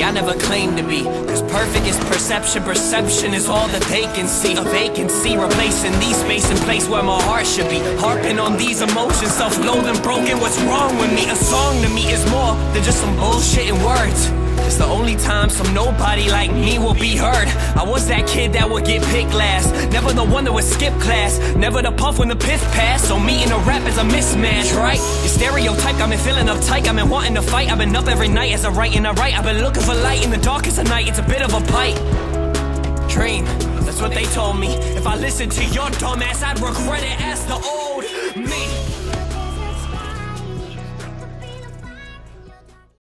I never claimed to be. Cause perfect is perception, perception is all that they can see. A vacancy replacing these space and place where my heart should be. Harping on these emotions, self-loathing, broken, what's wrong with me? A song to me is more than just some bullshit in words. It's the only time some nobody like me will be heard. I was that kid that would get picked last, never the one that would skip class, never the puff when the piff passed. So me and the rap is a mismatch, right? Your stereotype got me feeling uptight, I've been wanting to fight. I've been up every night as I write and I write. I've been looking for light in the darkest of night. It's a bit of a bite. Dream, that's what they told me. If I listened to your dumb ass, I'd regret it as the old me.